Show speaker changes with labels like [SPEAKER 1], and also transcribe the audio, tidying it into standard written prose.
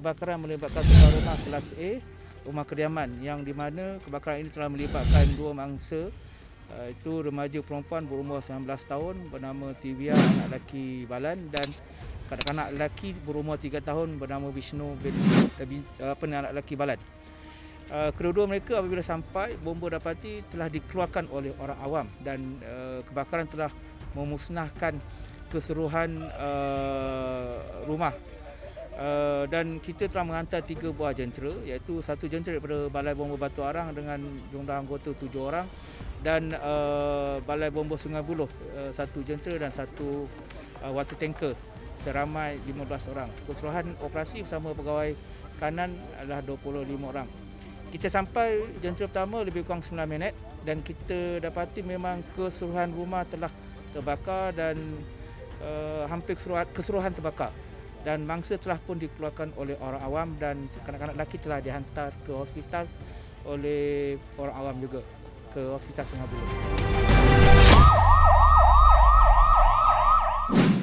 [SPEAKER 1] kebakaran melibatkan sebuah rumah kelas A, rumah kediaman, yang di mana kebakaran ini telah melibatkan dua mangsa, itu remaja perempuan berumur 19 tahun bernama Tivia anak lelaki Balan dan kanak-kanak lelaki berumur 3 tahun bernama Vishnu anak lelaki Balan. Kedua-dua mereka apabila sampai, bomba dapati telah dikeluarkan oleh orang awam dan kebakaran telah memusnahkan keseluruhan rumah. Dan kita telah menghantar 3 buah jentera, iaitu 1 jentera daripada Balai Bomba Batu Arang dengan jumlah anggota 7 orang dan Balai Bomba Sungai Buloh 1 jentera dan 1 water tanker seramai 15 orang. Keseluruhan operasi bersama pegawai kanan adalah 25 orang. Kita sampai jentera pertama lebih kurang 9 minit dan kita dapati memang keseluruhan rumah telah terbakar dan hampir keseluruhan terbakar. Dan mangsa telah pun dikeluarkan oleh orang awam dan kanak-kanak lelaki telah dihantar ke hospital oleh orang awam juga ke Hospital Sungai Buloh.